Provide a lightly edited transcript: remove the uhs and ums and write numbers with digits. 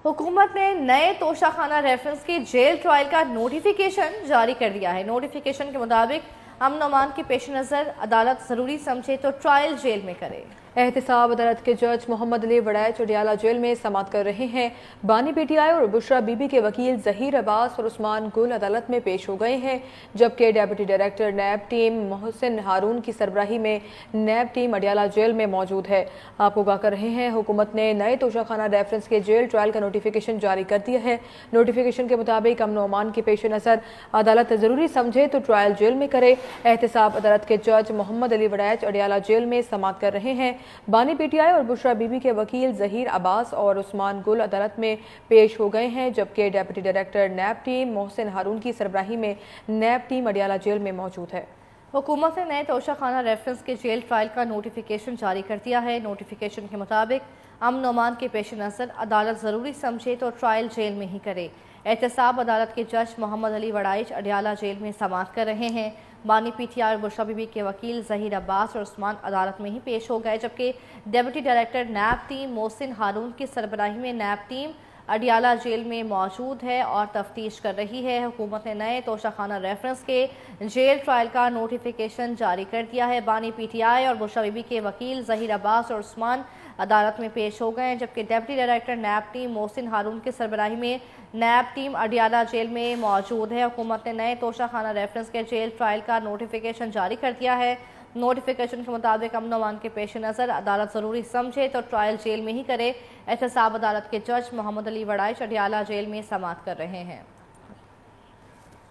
हुकूमत ने नए तोशाखाना रेफरेंस की जेल ट्रायल का नोटिफिकेशन जारी कर दिया है। नोटिफिकेशन के मुताबिक अमन अमान के पेश नज़र अदालत ज़रूरी समझे तो ट्रायल जेल में करे। एहतसाब अदालत के जज मोहम्मद अली वड़ैच अडियाला जेल में समाअत कर रहे हैं। बानी पीटीआई और बुशरा बीबी के वकील ज़हीर अब्बास और उस्मान गुल अदालत में पेश हो गए हैं, जबकि deputy director NAB team Mohsin Haroon की सरबराही में नैब टीम अडियाला जेल में मौजूद है। आपको आगाह कर रहे हैं, हुकूमत ने नए तोशाखाना रेफरेंस के जेल ट्रायल का नोटिफिकेशन जारी कर दिया है। नोटिफिकेशन के मुताबिक अमन अमान के पेश नज़र अदालत ज़रूरी समझे तो ट्रायल जेल में करे। एहतसाब अदालत के जज मोहम्मद अली वड़ैच अडियाला जेल में समाअत कर रहे हैं। बानी पीटीआई और बुशरा बीबी के वकील ज़हीर अब्बास और उस्मान गुल अदालत में पेश हो गए हैं, जबकि deputy director NAB team Mohsin Haroon की सरबराही में नैब टीम अडियाला जेल में मौजूद है। हुकूमत ने नए तोशाखाना रेफरेंस के जेल ट्रायल का नोटिफिकेशन जारी कर दिया है। नोटिफिकेशन के मुताबिक अमन अमान के पेश नज़र अदालत ज़रूरी समझे तो ट्रायल जेल में ही करे। एहतसाब अदालत के जज मोहम्मद अली वड़ैच अडियाला जेल में समाअत कर रहे हैं। बानी पीटीआई और बुशरा बीबी के वकील ज़हीर अब्बास और उस्मान अदालत में ही पेश हो गए, जबकि deputy director NAB team Mohsin Haroon की सरबराही में नैब टीम अडियाला जेल में मौजूद है और तफ्तीश कर रही है। हुकूमत ने नए तोशाखाना रेफरेंस के जेल ट्रायल का नोटिफिकेशन जारी कर दिया है। बानी पीटीआई और बुशरा बीबी के वकील ज़हीर अब्बास और उस्मान अदालत में पेश हो गए हैं, जबकि deputy director NAB team Mohsin Haroon की सरबराही में नैब टीम अडियाला जेल में मौजूद है। हुकूमत ने नए तोशाखाना रेफरेंस के जेल ट्रायल का नोटिफिकेशन जारी कर दिया है। नोटिफिकेशन के मुताबिक अमन अमान के पेश नज़र अदालत ज़रूरी समझे तो ट्रायल जेल में ही करे। एहतसाब अदालत के जज मोहम्मद अली वड़ैच अडियाला जेल में समाअत कर रहे हैं।